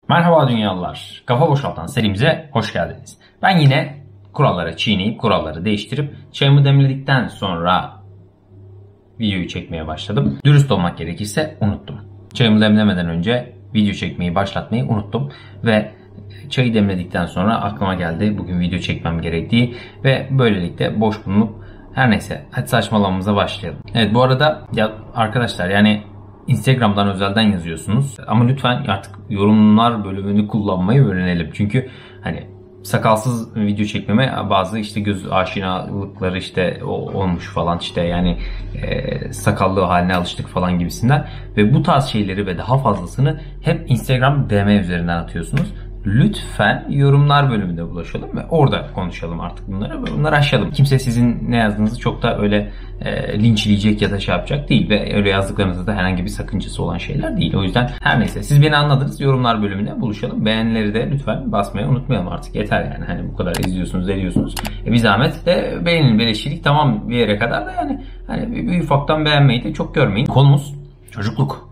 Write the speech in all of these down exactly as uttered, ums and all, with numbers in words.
Merhaba dünyalılar. Kafa Boşaltan serimize hoş geldiniz. Ben yine kuralları çiğneyip kuralları değiştirip çayımı demledikten sonra videoyu çekmeye başladım. Dürüst olmak gerekirse unuttum. Çayımı demlemeden önce video çekmeyi başlatmayı unuttum ve çayı demledikten sonra aklıma geldi bugün video çekmem gerektiği ve böylelikle boş bulunup her neyse hadi saçmalamamıza başlayalım. Evet, bu arada ya arkadaşlar, yani Instagram'dan özelden yazıyorsunuz ama lütfen artık yorumlar bölümünü kullanmayı öğrenelim. Çünkü hani sakalsız video çekmeme bazı işte göz aşinalıkları işte olmuş falan, işte yani e, sakallı haline alıştık falan gibisinden ve bu tarz şeyleri ve daha fazlasını hep Instagram D M üzerinden atıyorsunuz. Lütfen yorumlar bölümünde bulaşalım ve orada konuşalım artık bunları ve bunları aşalım. Kimse sizin ne yazdığınızı çok da öyle e, linçleyecek ya da şey yapacak değil ve öyle yazdıklarınızda da herhangi bir sakıncası olan şeyler değil. O yüzden her neyse, siz beni anladınız, yorumlar bölümüne buluşalım. Beğenileri de lütfen basmayı unutmayalım, artık yeter yani. Hani bu kadar izliyorsunuz, ediyorsunuz. E, bir zahmet de beğenin, beleşilik tamam bir yere kadar da yani hani bir, bir ufaktan beğenmeyi de çok görmeyin. Konumuz çocukluk.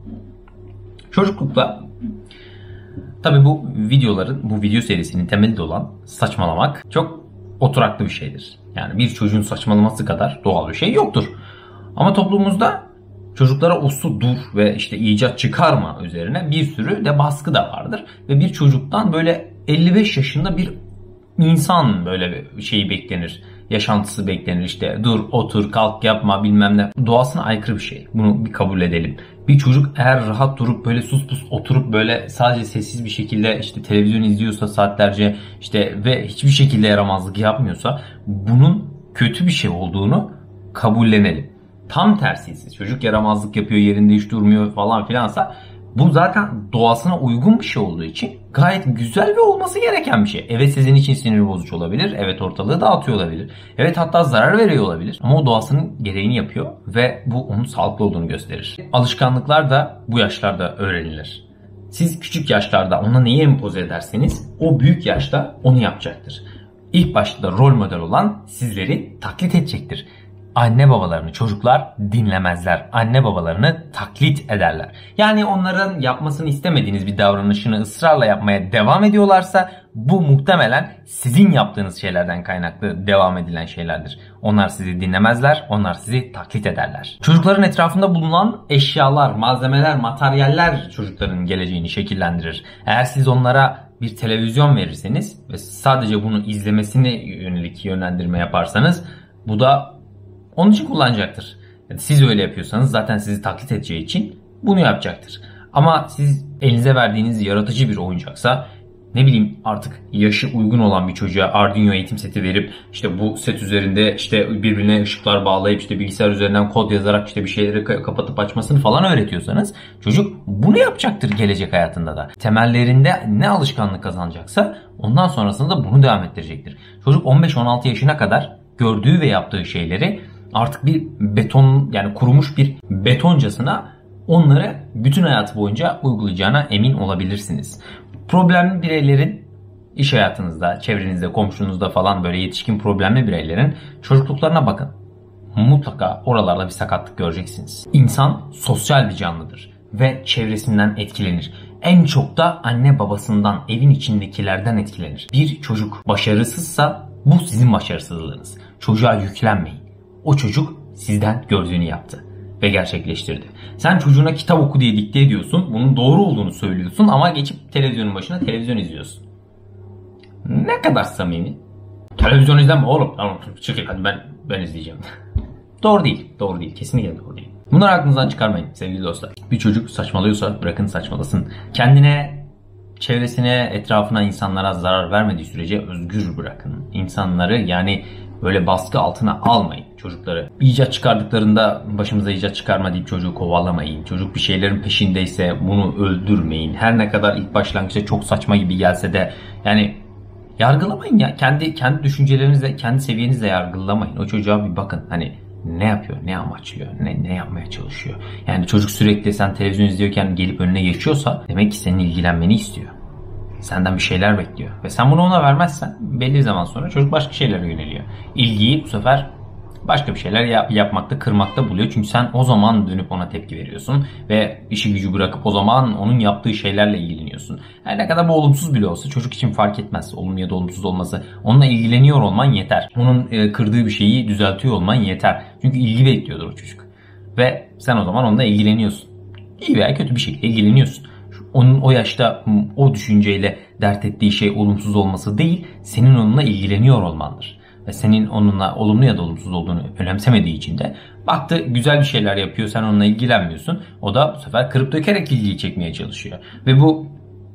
Çocuklukta tabii bu videoların, bu video serisinin temeli de olan saçmalamak çok oturaklı bir şeydir. Yani bir çocuğun saçmalaması kadar doğal bir şey yoktur. Ama toplumumuzda çocuklara uslu dur ve işte icat çıkarma üzerine bir sürü de baskı da vardır. Ve bir çocuktan böyle elli beş yaşında bir insan böyle bir şeyi beklenir. Yaşantısı beklenir, işte dur, otur, kalk, yapma bilmem ne. Doğasına aykırı bir şey. Bunu bir kabul edelim. Bir çocuk eğer rahat durup böyle sus pus oturup böyle sadece sessiz bir şekilde işte televizyon izliyorsa saatlerce işte ve hiçbir şekilde yaramazlık yapmıyorsa bunun kötü bir şey olduğunu kabullenelim. Tam tersi ise çocuk yaramazlık yapıyor, yerinde hiç durmuyor falan filansa bu zaten doğasına uygun bir şey olduğu için gayet güzel ve olması gereken bir şey. Evet, sizin için sinir bozucu olabilir. Evet, ortalığı dağıtıyor olabilir. Evet, hatta zarar veriyor olabilir. Ama o doğasının gereğini yapıyor ve bu onun sağlıklı olduğunu gösterir. Alışkanlıklar da bu yaşlarda öğrenilir. Siz küçük yaşlarda ona neyi empoze ederseniz o büyük yaşta onu yapacaktır. İlk başta da rol model olan sizleri taklit edecektir. Anne babalarını çocuklar dinlemezler. Anne babalarını taklit ederler. Yani onların yapmasını istemediğiniz bir davranışını ısrarla yapmaya devam ediyorlarsa bu muhtemelen sizin yaptığınız şeylerden kaynaklı devam edilen şeylerdir. Onlar sizi dinlemezler, onlar sizi taklit ederler. Çocukların etrafında bulunan eşyalar, malzemeler, materyaller çocukların geleceğini şekillendirir. Eğer siz onlara bir televizyon verirseniz ve sadece bunu izlemesine yönelik yönlendirme yaparsanız bu da onun için kullanacaktır. Yani siz öyle yapıyorsanız zaten sizi taklit edeceği için bunu yapacaktır. Ama siz elinize verdiğiniz yaratıcı bir oyuncaksa, ne bileyim artık yaşı uygun olan bir çocuğa Arduino eğitim seti verip işte bu set üzerinde işte birbirine ışıklar bağlayıp işte bilgisayar üzerinden kod yazarak işte bir şeyleri kapatıp açmasını falan öğretiyorsanız çocuk bunu yapacaktır gelecek hayatında da. Temellerinde ne alışkanlık kazanacaksa ondan sonrasında da bunu devam ettirecektir. Çocuk on beş on altı yaşına kadar gördüğü ve yaptığı şeyleri artık bir beton, yani kurumuş bir betoncasına onları bütün hayatı boyunca uygulayacağına emin olabilirsiniz. Problemli bireylerin iş hayatınızda, çevrenizde, komşunuzda falan böyle yetişkin problemli bireylerin çocukluklarına bakın. Mutlaka oralarda bir sakatlık göreceksiniz. İnsan sosyal bir canlıdır ve çevresinden etkilenir. En çok da anne babasından, evin içindekilerden etkilenir. Bir çocuk başarısızsa bu sizin başarısızlığınız. Çocuğa yüklenmeyin. O çocuk sizden gördüğünü yaptı ve gerçekleştirdi. Sen çocuğuna kitap oku diye dikte ediyorsun. Bunun doğru olduğunu söylüyorsun ama geçip televizyonun başına televizyon izliyorsun. Ne kadar samimi. Televizyon izleme oğlum. Tamam, çıkın hadi ben ben izleyeceğim. Doğru değil. Doğru değil. Kesinlikle doğru değil. Bunları aklınızdan çıkarmayın sevgili dostlar. Bir çocuk saçmalıyorsa bırakın saçmalasın. Kendine, çevresine, etrafına, insanlara zarar vermediği sürece özgür bırakın. İnsanları yani böyle baskı altına almayın çocukları. İcat çıkardıklarında başımıza icat çıkarma deyip çocuğu kovalamayın. Çocuk bir şeylerin peşindeyse bunu öldürmeyin. Her ne kadar ilk başlangıçta çok saçma gibi gelse de yani yargılamayın ya. Kendi kendi düşüncelerinizle, kendi seviyenizle yargılamayın. O çocuğa bir bakın. Hani ne yapıyor, ne amaçlıyor, ne, ne yapmaya çalışıyor. Yani çocuk sürekli sen televizyon izliyorken gelip önüne geçiyorsa demek ki senin ilgilenmeni istiyor. Senden bir şeyler bekliyor. Ve sen bunu ona vermezsen belli bir zaman sonra çocuk başka şeylere yöneliyor. İlgiyi bu sefer başka bir şeyler yap, yapmakta, kırmakta buluyor. Çünkü sen o zaman dönüp ona tepki veriyorsun ve işi gücü bırakıp o zaman onun yaptığı şeylerle ilgileniyorsun. Her ne kadar bu olumsuz bile olsa çocuk için fark etmez. Olumlu ya da olumsuz olması. Onunla ilgileniyor olman yeter. Onun e, kırdığı bir şeyi düzeltiyor olman yeter. Çünkü ilgi bekliyordur o çocuk. Ve sen o zaman onunla ilgileniyorsun. İyi veya kötü bir şekilde ilgileniyorsun. Onun o yaşta o düşünceyle dert ettiği şey olumsuz olması değil, senin onunla ilgileniyor olmandır. Ve senin onunla olumlu ya da olumsuz olduğunu önemsemediği için de baktı güzel bir şeyler yapıyor, sen onunla ilgilenmiyorsun. O da bu sefer kırıp dökerek ilgiyi çekmeye çalışıyor. Ve bu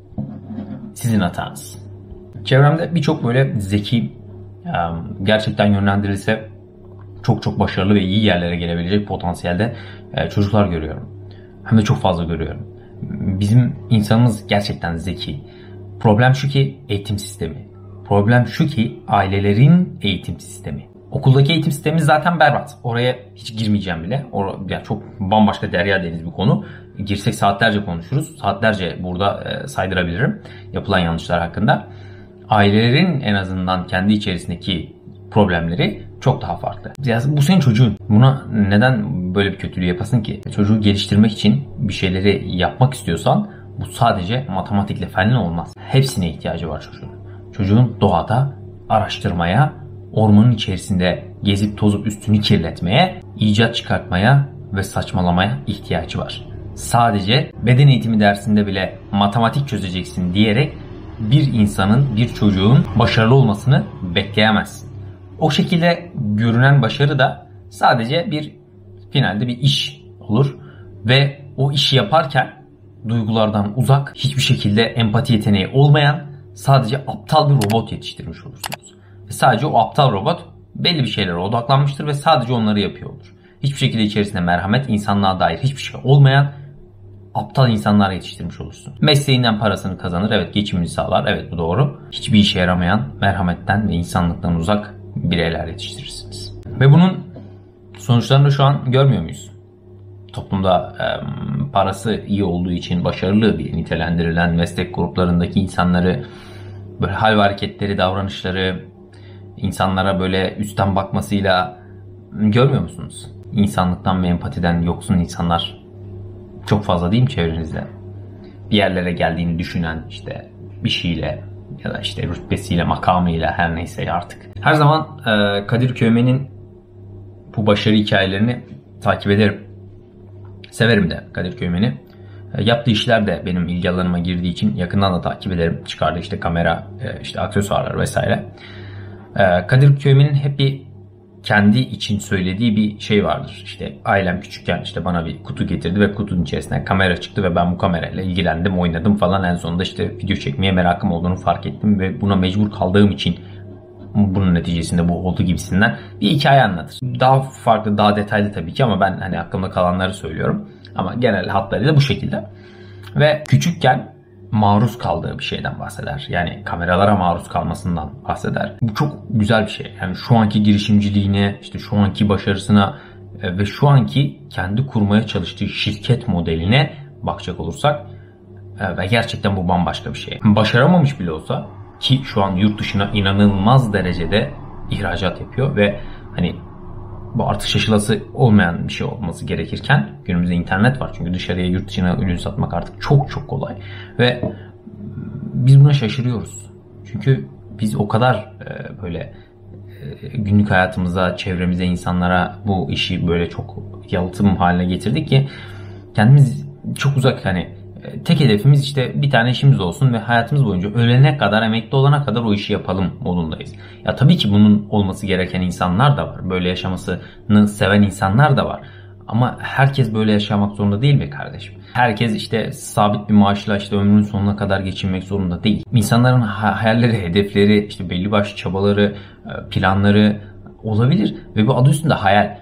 sizin hatanız. Çevremde birçok böyle zeki, gerçekten yönlendirilse çok çok başarılı ve iyi yerlere gelebilecek potansiyelde çocuklar görüyorum. Hem de çok fazla görüyorum. Bizim insanımız gerçekten zeki. Problem şu ki eğitim sistemi. Problem şu ki ailelerin eğitim sistemi. Okuldaki eğitim sistemi zaten berbat. Oraya hiç girmeyeceğim bile. Or yani çok bambaşka derya deniz bir konu. Girsek saatlerce konuşuruz. Saatlerce burada e, saydırabilirim yapılan yanlışlar hakkında. Ailelerin en azından kendi içerisindeki problemleri çok daha farklı. Ya bu senin çocuğun. Buna neden böyle bir kötülüğü yapasın ki? Çocuğu geliştirmek için bir şeyleri yapmak istiyorsan bu sadece matematikle fenle olmaz. Hepsine ihtiyacı var çocuğun. Çocuğun doğada araştırmaya, ormanın içerisinde gezip tozup üstünü kirletmeye, icat çıkartmaya ve saçmalamaya ihtiyacı var. Sadece beden eğitimi dersinde bile matematik çözeceksin diyerek bir insanın, bir çocuğun başarılı olmasını bekleyemezsin. O şekilde görünen başarı da sadece bir finalde bir iş olur ve o işi yaparken duygulardan uzak, hiçbir şekilde empati yeteneği olmayan sadece aptal bir robot yetiştirmiş olursunuz. Ve sadece o aptal robot belli bir şeylere odaklanmıştır ve sadece onları yapıyor olur. Hiçbir şekilde içerisinde merhamet, insanlığa dair hiçbir şey olmayan aptal insanlar yetiştirmiş olursun. Mesleğinden parasını kazanır, evet geçimini sağlar, evet bu doğru. Hiçbir işe yaramayan, merhametten ve insanlıktan uzak bireyler yetiştirirsiniz. Ve bunun sonuçlarını şu an görmüyor muyuz? Toplumda e, parası iyi olduğu için başarılı bir nitelendirilen meslek gruplarındaki insanları, böyle hal ve hareketleri, davranışları, insanlara böyle üstten bakmasıyla görmüyor musunuz? İnsanlıktan ve empatiden yoksun insanlar çok fazla değil mi çevrenizde? Bir yerlere geldiğini düşünen, işte bir şeyle ya da işte rütbesiyle, makamıyla, her neyse artık. Her zaman e, Kadir Köymen'in bu başarı hikayelerini takip ederim. Severim de Kadir Köymen'i. E, yaptığı işler de benim ilgi alanıma girdiği için yakından da takip ederim. Çıkardığı işte kamera, e, işte aksesuarlar vesaire. E, Kadir Köymen'in hep bir kendi için söylediği bir şey vardır. İşte ailem küçükken işte bana bir kutu getirdi ve kutunun içerisinden kamera çıktı ve ben bu kamerayla ilgilendim, oynadım falan. En sonunda işte video çekmeye merakım olduğunu fark ettim ve buna mecbur kaldığım için bunun neticesinde bu oldu gibisinden bir hikaye anlatır. Daha farklı, daha detaylı tabii ki ama ben hani aklımda kalanları söylüyorum. Ama genel hatlarıyla bu şekilde. Ve küçükken maruz kaldığı bir şeyden bahseder. Yani kameralara maruz kalmasından bahseder. Bu çok güzel bir şey. Yani şu anki girişimciliğine, işte şu anki başarısına ve şu anki kendi kurmaya çalıştığı şirket modeline bakacak olursak ve gerçekten bu bambaşka bir şey. Başaramamış bile olsa, ki şu an yurt dışına inanılmaz derecede ihracat yapıyor ve hani bu artık şaşılası olmayan bir şey olması gerekirken günümüzde internet var. Çünkü dışarıya, yurt dışına ürün satmak artık çok çok kolay. Ve biz buna şaşırıyoruz. Çünkü biz o kadar böyle günlük hayatımıza, çevremize, insanlara bu işi böyle çok yalıtım haline getirdik ki kendimiz çok uzak, hani tek hedefimiz işte bir tane işimiz olsun ve hayatımız boyunca ölene kadar, emekli olana kadar o işi yapalım modundayız. Ya tabii ki bunun olması gereken insanlar da var. Böyle yaşamasını seven insanlar da var. Ama herkes böyle yaşamak zorunda değil mi kardeşim? Herkes işte sabit bir maaşla işte ömrünün sonuna kadar geçinmek zorunda değil. İnsanların hayalleri, hedefleri, işte belli başlı çabaları, planları olabilir ve bu adı üstünde hayal.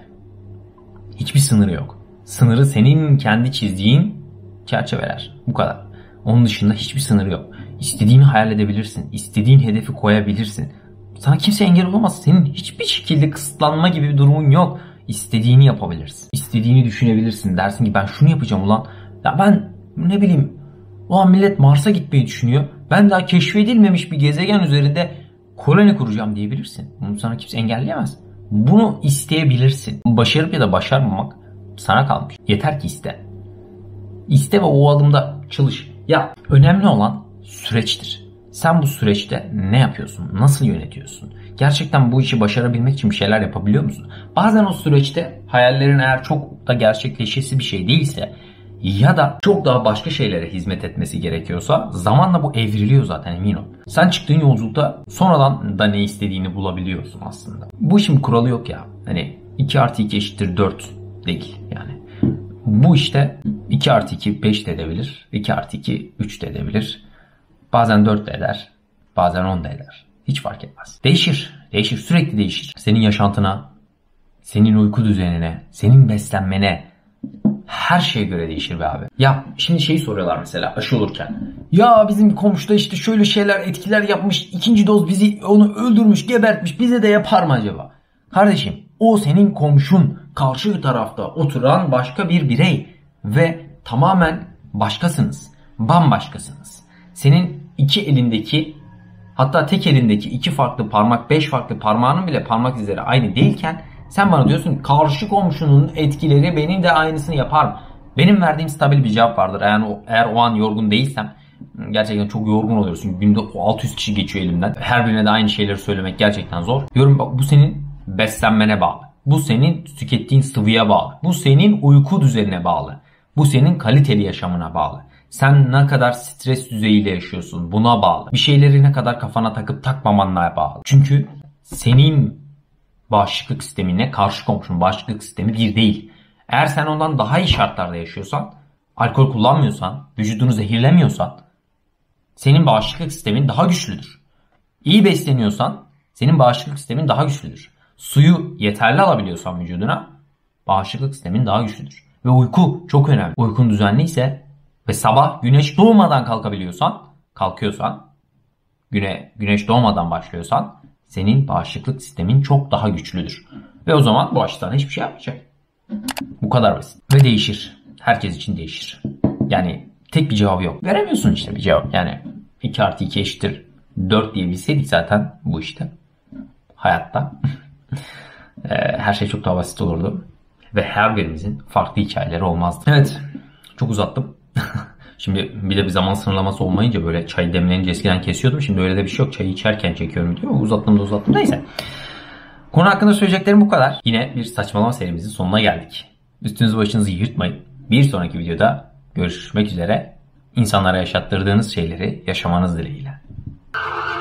Hiçbir sınırı yok. Sınırı senin kendi çizdiğin çerçeveler. Bu kadar. Onun dışında hiçbir sınırı yok. İstediğini hayal edebilirsin. İstediğin hedefi koyabilirsin. Sana kimse engel olamaz. Senin hiçbir şekilde kısıtlanma gibi bir durumun yok. İstediğini yapabilirsin. İstediğini düşünebilirsin. Dersin ki ben şunu yapacağım ulan. Ya ben ne bileyim, ulan millet Mars'a gitmeyi düşünüyor. Ben daha keşfedilmemiş bir gezegen üzerinde koloni kuracağım diyebilirsin. Bunu sana kimse engelleyemez. Bunu isteyebilirsin. Başarıp ya da başarmamak sana kalmış. Yeter ki iste. İste ve o adımda çalış. Ya önemli olan süreçtir. Sen bu süreçte ne yapıyorsun? Nasıl yönetiyorsun? Gerçekten bu işi başarabilmek için bir şeyler yapabiliyor musun? Bazen o süreçte hayallerin eğer çok da gerçekleşesi bir şey değilse ya da çok daha başka şeylere hizmet etmesi gerekiyorsa zamanla bu evriliyor zaten, emin ol. Sen çıktığın yolculukta sonradan da ne istediğini bulabiliyorsun aslında. Bu işin kuralı yok ya. Hani iki artı iki eşittir dört değil yani. Bu işte iki artı iki beş de edebilir. iki artı iki üç de edebilir. Bazen dört de eder. Bazen on da eder. Hiç fark etmez. Değişir. Değişir. Sürekli değişir. Senin yaşantına, senin uyku düzenine, senin beslenmene, her şeye göre değişir be abi. Ya şimdi şeyi soruyorlar mesela aşı olurken. Ya bizim komşuda işte şöyle şeyler, etkiler yapmış. İkinci doz bizi onu öldürmüş, gebertmiş. Bize de yapar mı acaba? Kardeşim, o senin komşun, karşı tarafta oturan başka bir birey ve tamamen başkasınız. Bambaşkasınız. Senin iki elindeki, hatta tek elindeki iki farklı parmak, beş farklı parmağının bile parmak izleri aynı değilken sen bana diyorsun karşı komşunun etkileri benim de aynısını yapar mı? Benim verdiğim stabil bir cevap vardır. Eğer o, eğer o an yorgun değilsem, gerçekten çok yorgun oluyorsun. Günde altı yüz kişi geçiyor elimden. Her birine de aynı şeyleri söylemek gerçekten zor. Diyorum bak, bu senin beslenmene bağlı. Bu senin tükettiğin sıvıya bağlı. Bu senin uyku düzenine bağlı. Bu senin kaliteli yaşamına bağlı. Sen ne kadar stres düzeyiyle yaşıyorsun buna bağlı. Bir şeyleri ne kadar kafana takıp takmamanla bağlı. Çünkü senin bağışıklık sisteminle karşı komşunun bağışıklık sistemi bir değil. Eğer sen ondan daha iyi şartlarda yaşıyorsan, alkol kullanmıyorsan, vücudunu zehirlemiyorsan senin bağışıklık sistemin daha güçlüdür. İyi besleniyorsan senin bağışıklık sistemin daha güçlüdür. Suyu yeterli alabiliyorsan vücuduna bağışıklık sistemin daha güçlüdür. Ve uyku çok önemli. Uykun düzenliyse ve sabah güneş doğmadan kalkabiliyorsan, kalkıyorsan, güne, güneş doğmadan başlıyorsan senin bağışıklık sistemin çok daha güçlüdür. Ve o zaman bu açıdan hiçbir şey yapmayacak. Bu kadar basit. Ve değişir. Herkes için değişir. Yani tek bir cevabı yok. Veremiyorsun işte bir cevap. Yani iki artı iki eşittir dört diye bilseydik zaten bu işte. Hayatta. Her şey çok daha basit olurdu. Ve her birimizin farklı hikayeleri olmazdı. Evet. Çok uzattım. Şimdi bir de bir zaman sınırlaması olmayınca böyle çay demlenince eskiden kesiyordum. Şimdi öyle de bir şey yok. Çayı içerken çekiyorum diyor. Uzattım da uzattım. Neyse. Konu hakkında söyleyeceklerim bu kadar. Yine bir saçmalama serimizin sonuna geldik. Üstünüzü başınızı yırtmayın. Bir sonraki videoda görüşmek üzere. İnsanlara yaşattırdığınız şeyleri yaşamanız dileğiyle.